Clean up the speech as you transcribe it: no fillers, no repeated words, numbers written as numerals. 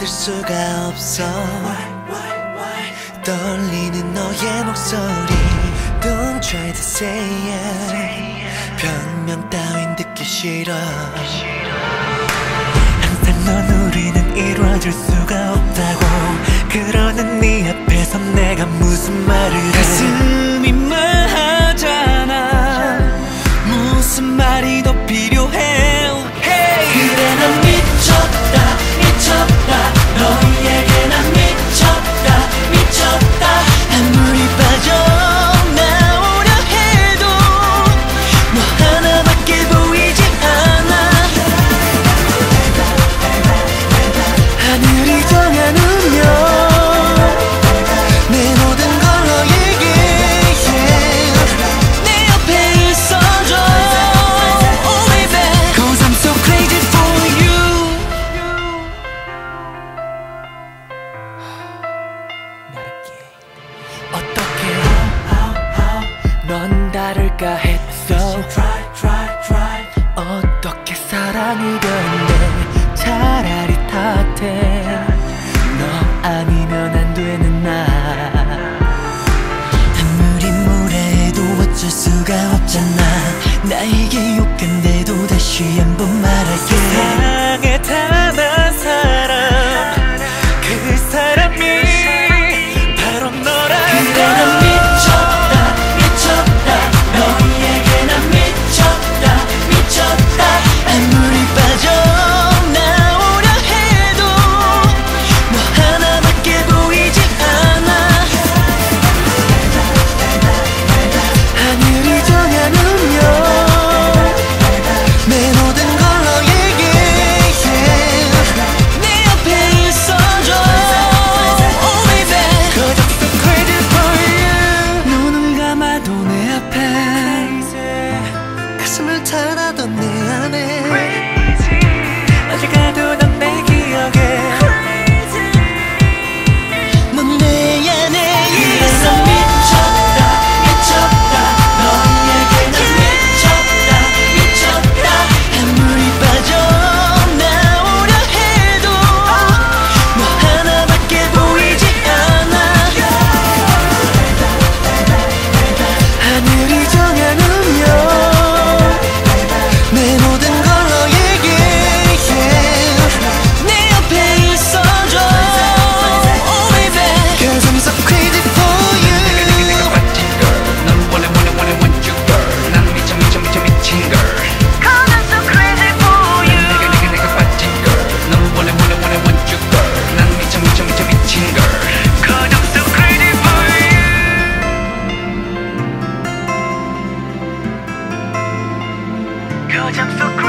수가 없어. 떨리는 너의 목소리. Don't try to say it. 변명 따윈 듣기 싫어. 항상 넌 우리는 이루어질 수가 없다고 그러는 네 앞에서 내가 무슨 말을 해. 가슴이 말하잖아. 무슨 말이 더 필요해. 그래 난 미쳤다 미쳤다. 너희에게 난 미쳤다 미쳤다. 아무리 빠져나오려 해도 너 하나밖에 보이지 않아. 하늘이 정한 운명. 내 모든 걸 너에게 내 옆에 있어줘. Oh baby, 'cause I'm so crazy for you. 어떻게 넌 다를까 했어. 어떻게 사랑이 되는데 차라리 탓해. 너 아니면 안 되는 나. 아무리 뭐래도 어쩔 수가 없잖아. 나에게 욕한데도 다시 한번 말할게. 세상에 단한 사람, 그 사람이 바로 너라고. 그래 난 미쳤다 미쳤다. 너희에게 난 미쳤다 미쳤다. 아무리 빠져나오려 해도 너 하나밖에 보이지 않아. 하늘이 정한 운명. 내 모든 걸 너에게 내 옆에 있어줘. Oh baby, 'cause I'm so crazy for you. 눈을 감아도 내 앞에 가슴을 타나던 내 안에 어디 가도 넌 내 기억에 넌 내 안에 있어. 미쳤다 미쳤다. 너희에게 난 미쳤다 미쳤다. 아무리 빠져나오려 해도 너 하나밖에 보이지 않아. 하늘이 정한 운명. 내 모든 걸 너에게 내 옆에 있어줘. Oh baby, 'cause I'm so crazy for you. 내가 빠진 걸. 넌 원래 want you girl. 난 미쳐 미친 걸. 'Cause I'm so crazy for you. 내가 빠진 걸. 넌 원래 want you girl. 난 미쳐 미친 걸. 'Cause I'm so crazy for you. 'Cause I'm so crazy.